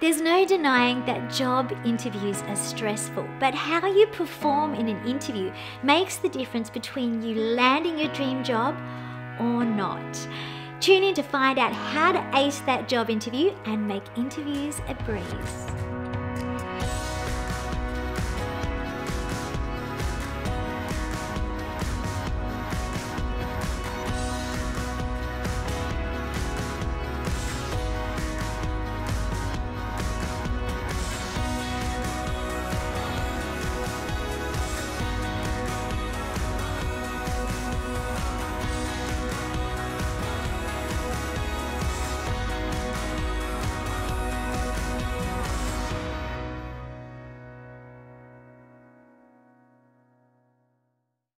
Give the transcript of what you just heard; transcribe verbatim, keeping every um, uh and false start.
There's no denying that job interviews are stressful, but how you perform in an interview makes the difference between you landing your dream job or not. Tune in to find out how to ace that job interview and make interviews a breeze.